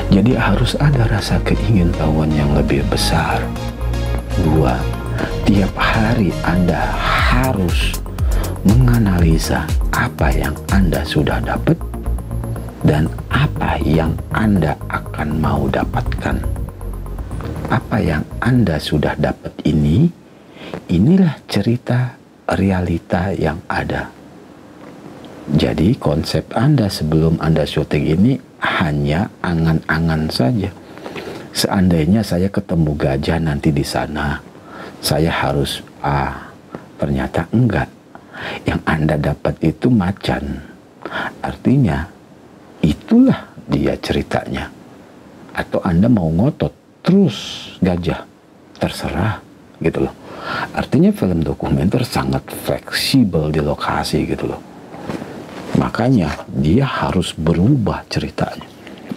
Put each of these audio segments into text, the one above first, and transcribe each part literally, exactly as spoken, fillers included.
Jadi harus ada rasa keingintahuan yang lebih besar. Dua, tiap hari Anda harus menganalisa apa yang Anda sudah dapat dan apa yang Anda akan mau dapatkan. Apa yang Anda sudah dapat ini, inilah cerita realita yang ada. Jadi konsep Anda sebelum Anda syuting ini hanya angan-angan saja. Seandainya saya ketemu gajah nanti di sana, saya harus ah, ternyata enggak. Yang Anda dapat itu macan. Artinya itulah dia ceritanya. Atau Anda mau ngotot terus gajah, terserah gitu loh. Artinya film dokumenter sangat fleksibel di lokasi gitu loh. Makanya dia harus berubah ceritanya.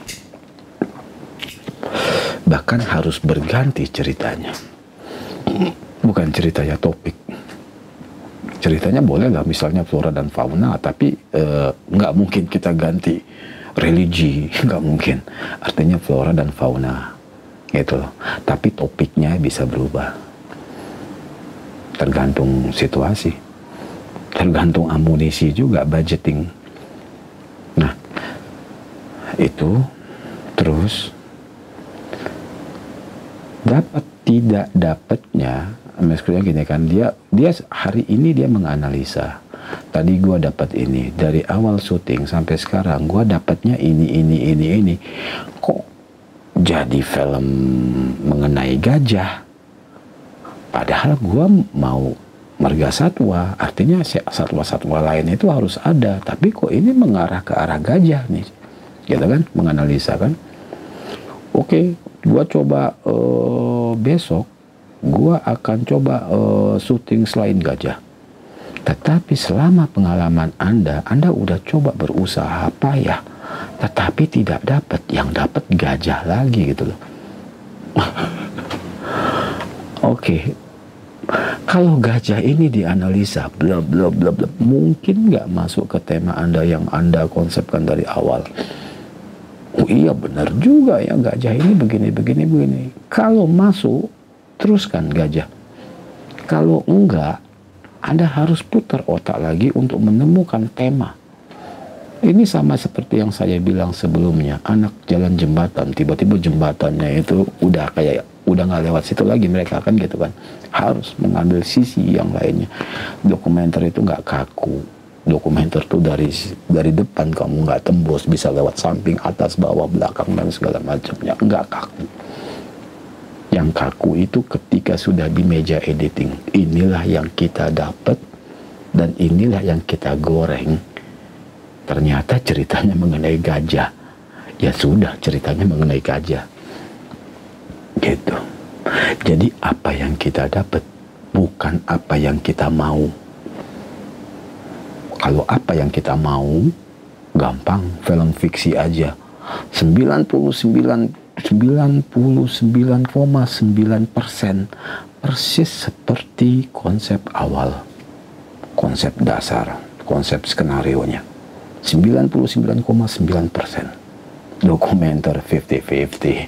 Bahkan harus berganti ceritanya. Bukan ceritanya topik. Ceritanya boleh lah misalnya flora dan fauna, tapi eh, nggak mungkin kita ganti religi, nggak mungkin. Artinya flora dan fauna gitu loh. Tapi topiknya bisa berubah. Tergantung situasi. Tergantung amunisi juga, budgeting. Nah, itu terus dapat tidak dapatnya, maksudnya gini kan, dia dia hari ini dia menganalisa. Tadi gua dapat ini dari awal syuting sampai sekarang, gua dapatnya ini ini ini ini. Kok jadi film mengenai gajah? Padahal gua mau marga satwa, artinya satwa-satwa lain itu harus ada, tapi kok ini mengarah ke arah gajah nih, gitu kan, menganalisa kan. Oke, gua coba uh, besok, gua akan coba uh, syuting selain gajah. Tetapi selama pengalaman Anda, Anda udah coba berusaha payah, tetapi tidak dapat, yang dapat gajah lagi gitu loh. Oke, kalau gajah ini dianalisa, bla bla bla bla, mungkin nggak masuk ke tema Anda yang Anda konsepkan dari awal. Oh iya benar juga ya, gajah ini begini begini begini. Kalau masuk, teruskan gajah. Kalau enggak, Anda harus putar otak lagi untuk menemukan tema. Ini sama seperti yang saya bilang sebelumnya, anak jalan jembatan, tiba-tiba jembatannya itu udah kayak udah nggak lewat situ lagi mereka kan gitu kan, harus mengambil sisi yang lainnya. Dokumenter itu nggak kaku, dokumenter tuh dari dari depan kamu nggak tembus, bisa lewat samping, atas, bawah, belakang dan segala macamnya, nggak kaku. Yang kaku itu ketika sudah di meja editing, inilah yang kita dapat dan inilah yang kita goreng. Ternyata ceritanya mengenai gajah. Ya sudah, ceritanya mengenai gajah. Gitu. Jadi apa yang kita dapat bukan apa yang kita mau. Kalau apa yang kita mau, gampang, film fiksi aja. sembilan puluh sembilan koma sembilan persen persis seperti konsep awal. Konsep dasar, konsep skenario-nya. sembilan puluh sembilan koma sembilan persen. Dokumenter lima puluh lima puluh.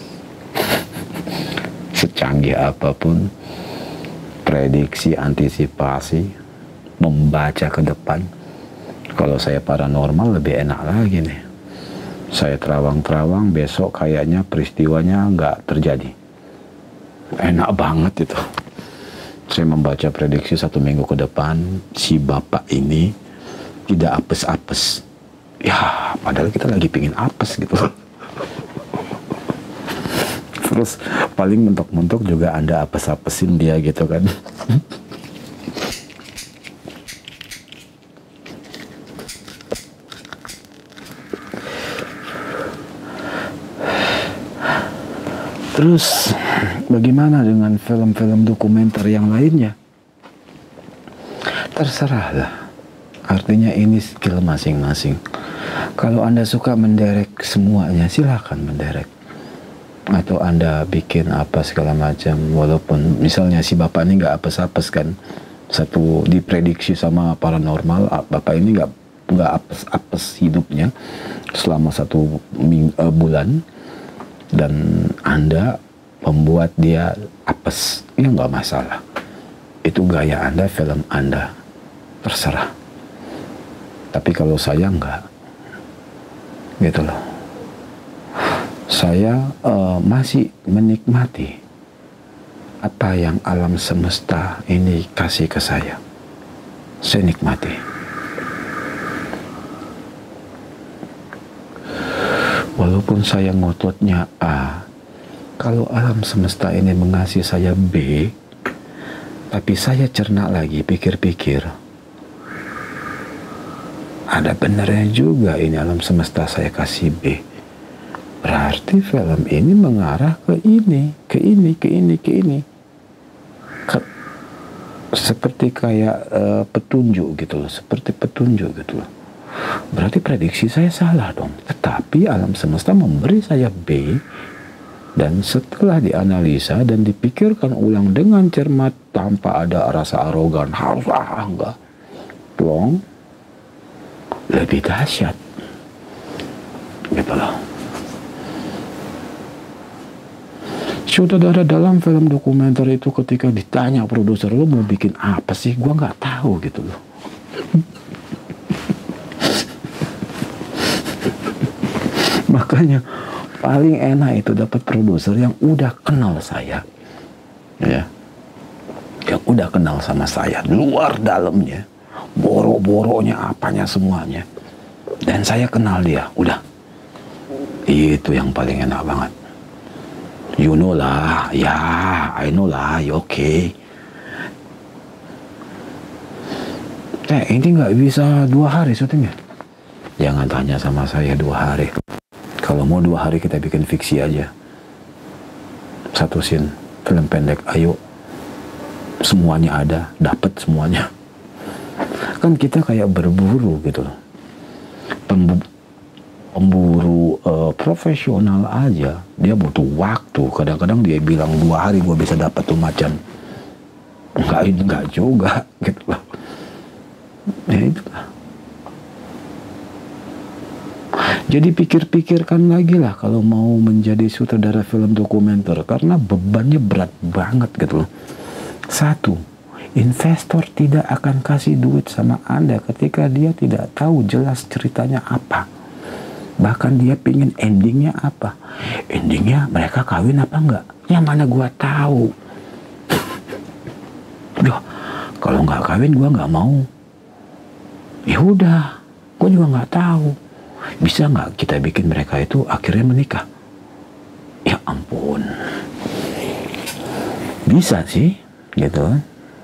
Secanggih apapun, prediksi, antisipasi, membaca ke depan. Kalau saya paranormal lebih enak lagi nih. Saya terawang-terawang, besok kayaknya peristiwanya nggak terjadi. Enak banget itu. Saya membaca prediksi satu minggu ke depan, si bapak ini tidak apes-apes. Ya, padahal kita lagi pingin apes gitu. Terus paling mentok-mentok juga Anda apes-apesin dia gitu kan. Terus bagaimana dengan film-film dokumenter yang lainnya? Terserahlah. Artinya ini skill masing-masing. Kalau Anda suka menderek semuanya, silakan menderek. Atau Anda bikin apa segala macam, walaupun misalnya si bapak ini nggak apes-apes kan, satu diprediksi sama paranormal, bapak ini nggak nggak apes-apes hidupnya selama satu ming, uh, bulan, dan Anda membuat dia apes, ya nggak masalah. Itu gaya Anda, film Anda, terserah. Tapi kalau saya nggak, gitu loh. Saya uh, masih menikmati apa yang alam semesta ini kasih ke saya. Saya nikmati. Walaupun saya ngototnya A, kalau alam semesta ini mengasih saya B, tapi saya cerna lagi, pikir-pikir, ada benarnya juga ini alam semesta saya kasih B. Berarti film ini mengarah ke ini, ke ini, ke ini, ke ini. Ke, seperti kayak uh, petunjuk gitu loh, seperti petunjuk gitu loh. Berarti prediksi saya salah dong. Tetapi alam semesta memberi saya B, dan setelah dianalisa dan dipikirkan ulang dengan cermat tanpa ada rasa arogan, harus ah enggak, plong, lebih dahsyat, gitu loh. Saudara, dalam film dokumenter itu ketika ditanya produser, lo mau bikin apa sih? Gua nggak tahu gitu loh. Makanya paling enak itu dapat produser yang udah kenal saya, ya, yang udah kenal sama saya, luar dalamnya, boro-boronya, apanya semuanya, dan saya kenal dia, udah, itu yang paling enak banget. You know lah, ya, I know lah, you okay. Eh, ini nggak bisa dua hari syutingnya. Jangan tanya sama saya dua hari. Kalau mau dua hari kita bikin fiksi aja. Satu scene, film pendek, ayo. Semuanya ada, dapat semuanya. Kan kita kayak berburu gitu loh. Pembu pemburu uh, profesional aja, dia butuh waktu. Kadang-kadang dia bilang dua hari gue bisa dapat tuh macan. Enggak, enggak juga gitu loh. Ya itulah. Jadi pikir-pikirkan lagi lah kalau mau menjadi sutradara film dokumenter, karena bebannya berat banget gitu loh. Satu, investor tidak akan kasih duit sama Anda ketika dia tidak tahu jelas ceritanya apa. Bahkan dia pingin endingnya apa. Endingnya mereka kawin apa enggak? Yang mana gua tahu. Duh, kalau nggak kawin gua nggak mau. Ya udah, gua juga nggak tahu. Bisa nggak kita bikin mereka itu akhirnya menikah? Ya ampun. Bisa sih, gitu kan.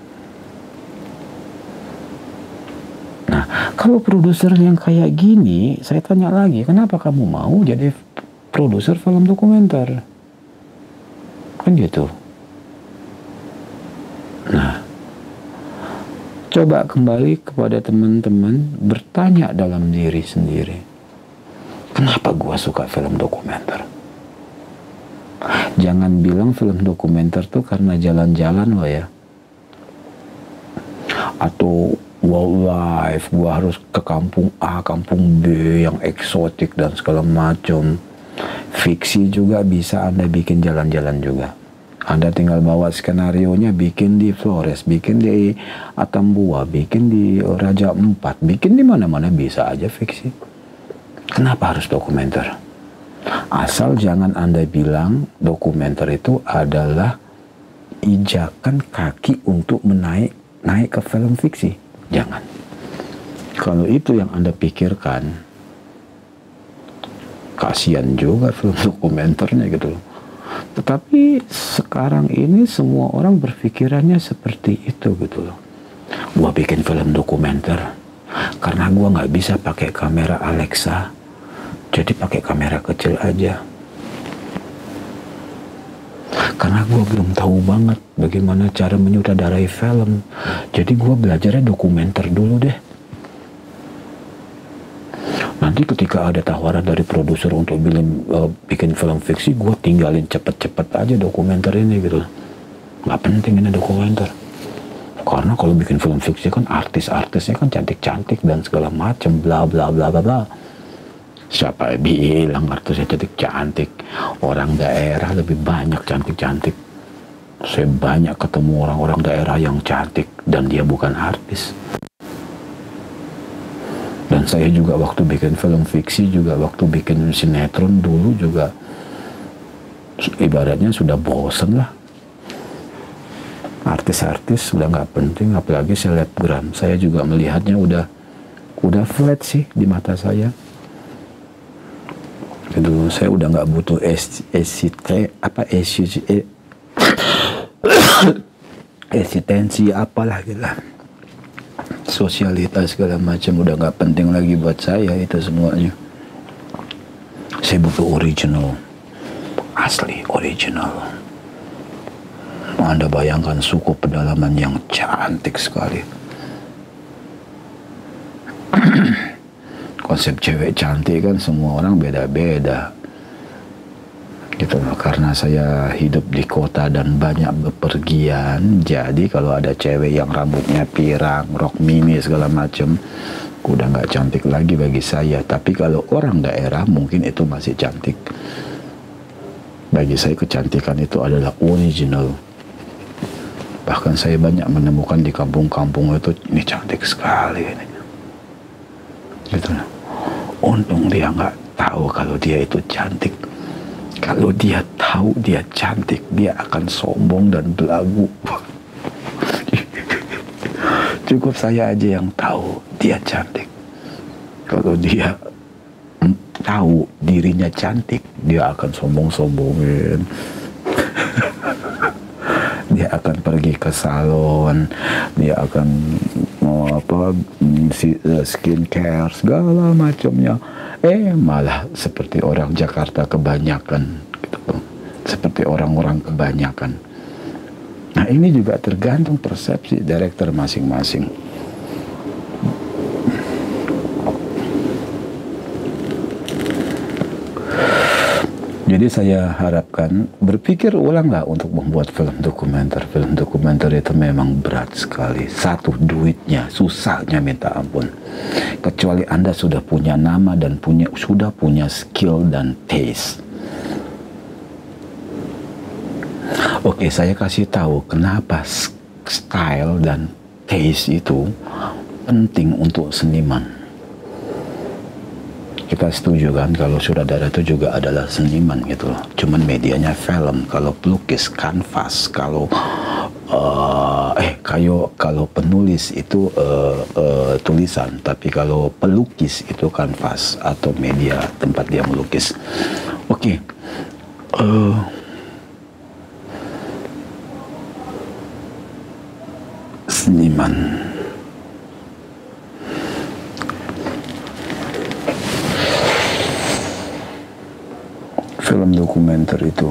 Nah, kalau produser yang kayak gini, saya tanya lagi, kenapa kamu mau jadi produser film dokumenter? Kan gitu. Nah, coba kembali kepada teman-teman, bertanya dalam diri sendiri. Kenapa gua suka film dokumenter? Jangan bilang film dokumenter tuh karena jalan-jalan loh ya. Atau wildlife, gua harus ke kampung A, kampung B yang eksotik dan segala macam. Fiksi juga bisa Anda bikin jalan-jalan juga. Anda tinggal bawa skenarionya, bikin di Flores, bikin di Atambua, bikin di Raja Empat, bikin di mana-mana bisa aja fiksi. Kenapa harus dokumenter? Asal jangan Anda bilang dokumenter itu adalah ijakan kaki untuk menaik naik ke film fiksi. Jangan. Kalau itu yang Anda pikirkan, kasihan juga film dokumenternya gitu loh. Tetapi sekarang ini semua orang berpikirannya seperti itu gitu loh. Gua bikin film dokumenter karena gua nggak bisa pakai kamera Alexa, jadi pakai kamera kecil aja. Karena gue belum tahu banget bagaimana cara menyutradarai film, jadi gue belajarnya dokumenter dulu deh. Nanti ketika ada tawaran dari produser untuk bikin, uh, bikin film fiksi, gue tinggalin cepet-cepet aja dokumenter ini gitu. Nggak penting ini dokumenter. Karena kalau bikin film fiksi kan artis-artisnya kan cantik-cantik dan segala macam, bla bla bla bla bla. Siapa bilang artisnya cantik-cantik? Orang daerah lebih banyak cantik-cantik. Saya banyak ketemu orang-orang daerah yang cantik dan dia bukan artis. Dan saya juga waktu bikin film fiksi, juga waktu bikin sinetron dulu juga ibaratnya sudah bosen lah. Artis-artis sudah nggak penting, apalagi selebgram. Saya juga melihatnya udah udah flat sih di mata saya. Itu saya udah nggak butuh S C T apa S C T eksistensi apalah gitu lah, sosialitas segala macam udah nggak penting lagi buat saya itu semuanya. Saya butuh original, asli original. Anda bayangkan suku pedalaman yang cantik sekali. Konsep cewek cantik kan semua orang beda-beda gitu loh. Karena saya hidup di kota dan banyak bepergian, jadi kalau ada cewek yang rambutnya pirang, rok mini segala macem, udah nggak cantik lagi bagi saya. Tapi kalau orang daerah mungkin itu masih cantik. Bagi saya kecantikan itu adalah original. Bahkan saya banyak menemukan di kampung-kampung itu, ini cantik sekali ini gitu loh. Untung dia nggak tahu kalau dia itu cantik. Kalau dia tahu dia cantik, dia akan sombong dan belagu. Cukup saya aja yang tahu dia cantik. Kalau dia tahu dirinya cantik, dia akan sombong-sombongin. Dia akan pergi ke salon, dia akan mau apa, skincare segala macamnya. Eh malah seperti orang Jakarta kebanyakan gitu. Seperti orang-orang kebanyakan. Nah ini juga tergantung persepsi director masing-masing. Jadi saya harapkan berpikir ulanglah untuk membuat film dokumenter. Film dokumenter itu memang berat sekali. Satu, duitnya, susahnya minta ampun. Kecuali Anda sudah punya nama dan punya sudah punya skill dan taste. Oke, saya kasih tahu kenapa style dan taste itu penting untuk seniman. Kita setuju kan kalau sutradara itu juga adalah seniman gitu loh. Cuman medianya film, kalau pelukis kanvas, kalau uh, eh kayu kalau penulis itu uh, uh, tulisan, tapi kalau pelukis itu kanvas atau media tempat dia melukis. Oke. Okay. Uh, seniman. Film dokumenter itu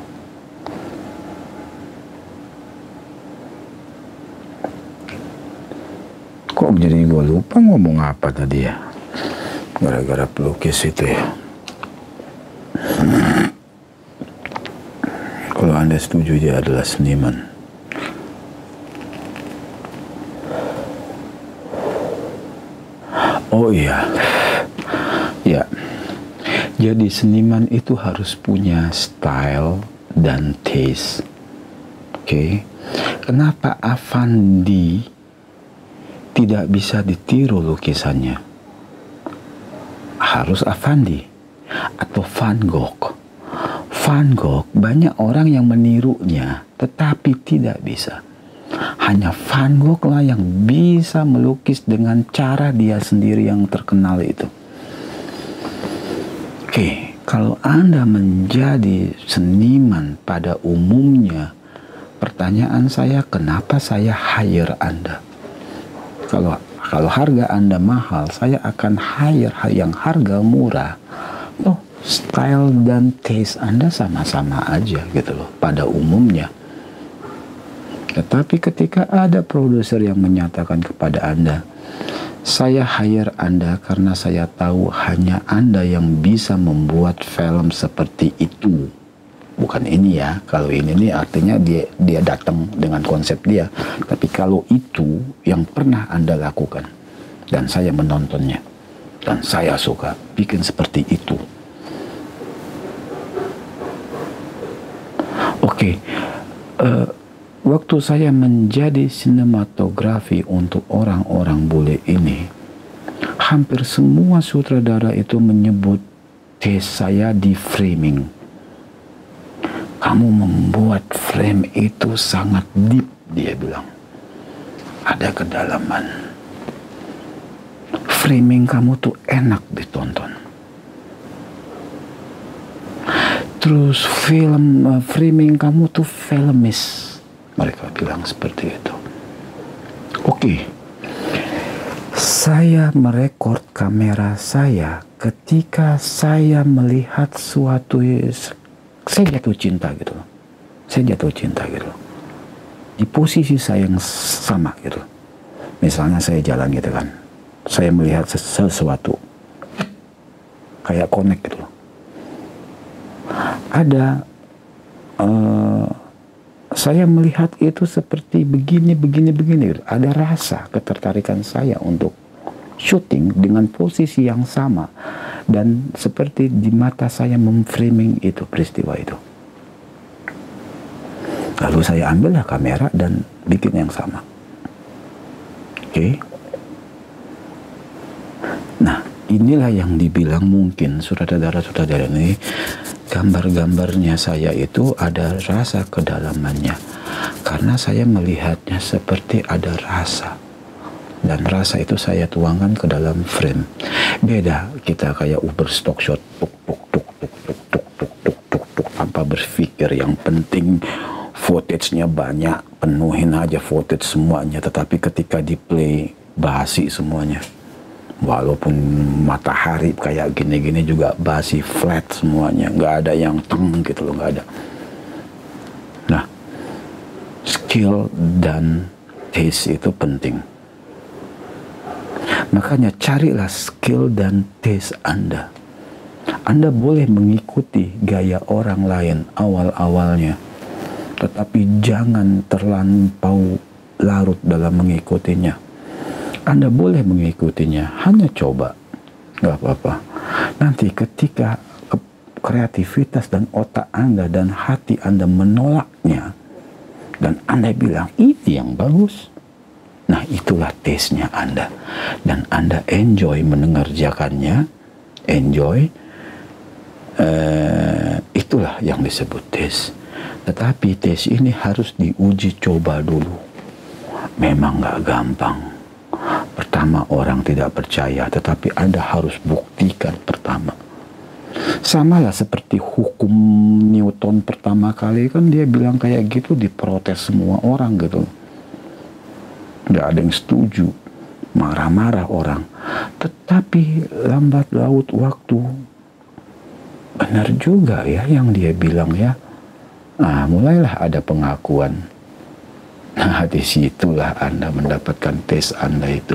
kok jadi gue lupa ngomong apa tadi ya, gara-gara pelukis itu ya. Kalau Anda setuju dia adalah seniman, oh iya ya. Jadi seniman itu harus punya style dan taste. Oke. Okay? Kenapa Avandi tidak bisa ditiru lukisannya? Harus Avandi atau Van Gogh. Van Gogh banyak orang yang menirunya, tetapi tidak bisa. Hanya Van Gogh lah yang bisa melukis dengan cara dia sendiri yang terkenal itu. Oke, kalau Anda menjadi seniman pada umumnya, pertanyaan saya, kenapa saya hire Anda? Kalau kalau harga Anda mahal, saya akan hire yang harga murah. Oh, style dan taste Anda sama-sama aja gitu loh pada umumnya. Tetapi ketika ada produser yang menyatakan kepada Anda, saya hire Anda karena saya tahu hanya Anda yang bisa membuat film seperti itu. Bukan ini ya, kalau ini nih artinya dia dia datang dengan konsep dia. Tapi kalau itu yang pernah Anda lakukan dan saya menontonnya, Dan saya suka bikin seperti itu. Oke, okay. uh, waktu saya menjadi sinematografi untuk orang-orang bule ini, hampir semua sutradara itu menyebut tes saya di framing. Kamu membuat frame itu sangat deep, dia bilang. Ada kedalaman. Framing kamu tuh enak ditonton. Terus film uh, framing kamu tuh filmis. Mereka bilang seperti itu. Oke. Okay. Saya merekod kamera saya ketika saya melihat suatu, saya jatuh cinta gitu. Saya jatuh cinta gitu. Di posisi saya yang sama gitu. Misalnya saya jalan gitu kan. Saya melihat sesuatu. Kayak connect gitu. Ada uh, saya melihat itu seperti begini, begini, begini. Ada rasa ketertarikan saya untuk syuting dengan posisi yang sama. Dan seperti di mata saya memframing itu, peristiwa itu. Lalu saya ambillah kamera dan bikin yang sama. Oke. Okay. Nah, inilah yang dibilang mungkin sutradara-sutradara ini, gambar-gambarnya saya itu ada rasa kedalamannya. Karena saya melihatnya seperti ada rasa. Dan rasa itu saya tuangkan ke dalam frame. Beda kita kayak Uber stock shot, tuk tuk tuk tuk tuk tuk tuk tuk tuk tuk tanpa berpikir. Yang penting footage-nya banyak, penuhin aja footage semuanya. Tetapi ketika di play basi semuanya. Walaupun matahari kayak gini-gini juga basi, flat semuanya, nggak ada yang teng gitu loh, nggak ada. Nah, skill dan taste itu penting. Makanya carilah skill dan taste Anda. Anda boleh mengikuti gaya orang lain awal-awalnya, tetapi jangan terlampau larut dalam mengikutinya. Anda boleh mengikutinya, hanya coba, nggak apa-apa. Nanti ketika kreativitas dan otak Anda dan hati Anda menolaknya, dan Anda bilang, ini yang bagus, nah itulah taste-nya Anda. Dan Anda enjoy mengerjakannya, enjoy, uh, itulah yang disebut taste. Tetapi taste ini harus diuji coba dulu. Memang nggak gampang. Pertama orang tidak percaya, tetapi Anda harus buktikan pertama. Samalah seperti hukum Newton pertama kali, kan dia bilang kayak gitu, diprotes semua orang gitu. Nggak ada yang setuju, marah-marah orang. Tetapi lambat laut waktu, benar juga ya yang dia bilang ya. Nah, mulailah ada pengakuan. Nah, di situlah Anda mendapatkan tes Anda itu.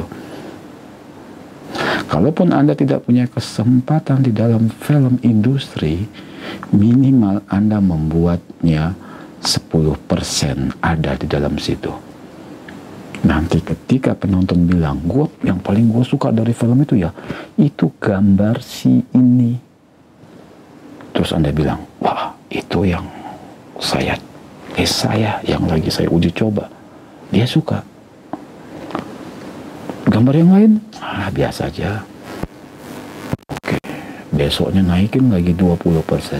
Kalaupun Anda tidak punya kesempatan di dalam film industri, minimal Anda membuatnya sepuluh persen ada di dalam situ. Nanti ketika penonton bilang, gue yang paling gue suka dari film itu ya, itu gambar si ini. Terus Anda bilang, wah itu yang saya Eh saya yang lagi saya uji coba, dia suka. Gambar yang lain, ah biasa aja. Oke, besoknya naikin lagi dua puluh persen.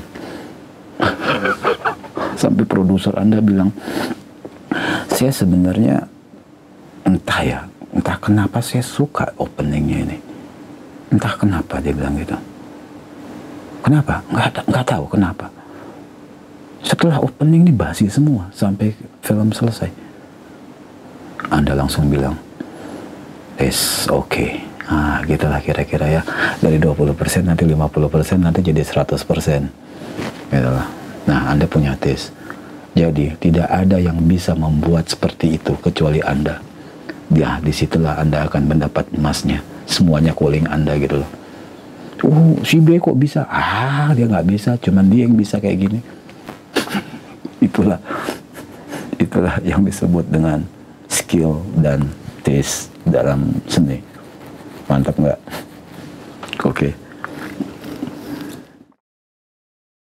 Sampai produser Anda bilang, saya sebenarnya entah ya, entah kenapa saya suka openingnya ini. Entah kenapa dia bilang gitu. Kenapa? Nggak, nggak tahu kenapa. Setelah opening ini basi semua sampai film selesai. Anda langsung bilang, tes oke. Okay. Nah, gitulah kira-kira ya. Dari dua puluh persen nanti lima puluh persen nanti jadi seratus persen. Gitulah. Nah, Anda punya tes. Jadi, tidak ada yang bisa membuat seperti itu kecuali Anda. Ya, disitulah Anda akan mendapat emasnya. Semuanya calling Anda gitu loh. Oh, si B kok bisa? Ah, dia nggak bisa. Cuman dia yang bisa kayak gini. Itulah itulah yang disebut dengan skill dan taste dalam seni. Mantap nggak? Oke.